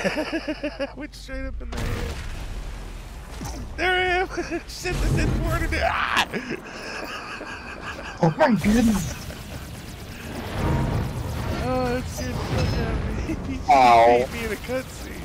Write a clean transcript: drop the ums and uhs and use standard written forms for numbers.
Went straight up in the head. There I am! Shit, that didn't work today! Ah! Oh my goodness! Oh, that scared the fuck out of me. He Ow. beat me in a cutscene.